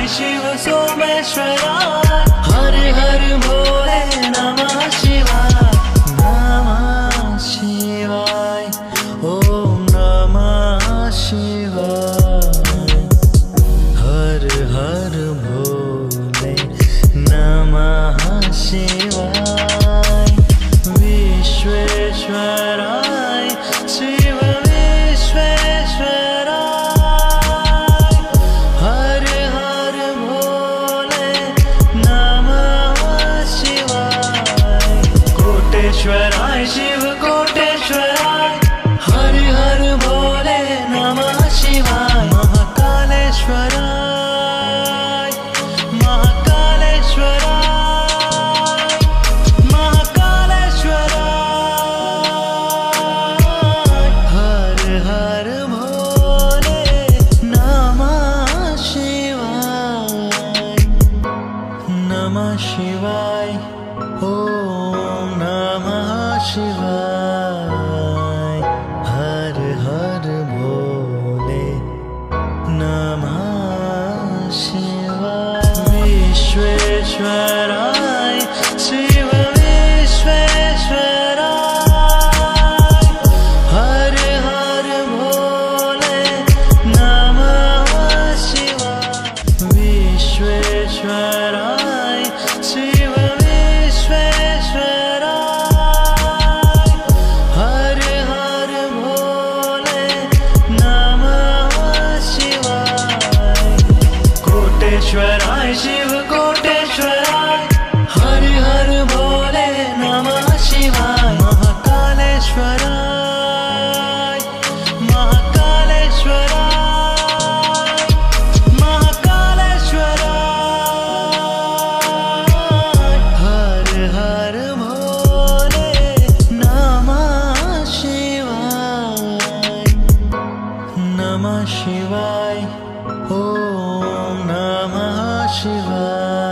शिव सोमेश्वराय, हर हर भोले नमः शिवाय, नमः शिवाय, ओम नमः शिवाय, हर हर भोले नमः शिवाय, विश्वेश्वराय शिव विश्वेश्वराय, हर हर भोले नमः शिवाय, कोटेश्वराय शिव कोटेश्वराय, हर हर भोले नमः शिवाय, महाकालेश्वराय महाकालेश्वराय महाकालेश्वराय, हर हर भोले नमः शिवाय, नमः शिवाय, ओम नमः शिवाय, हर हर भोले नमः शिवाय, विश्वेश्वराय शिव विश्वेश्वराय, हर हर भोले नमः शिवाय, विश्वेश्वराय शिव विश्वेश्वराय, हर हर भोले नमः शिवाय, कोटेश्वराय शिव कोटेश्वराय, हर हर भोले नमः शिवाय, महाकालेश्वराय महाकालेश्वराय महाकालेश्वराय, हर हर भोले नमः शिवाय, नमः शिवाय, ओम नमः शिवाय।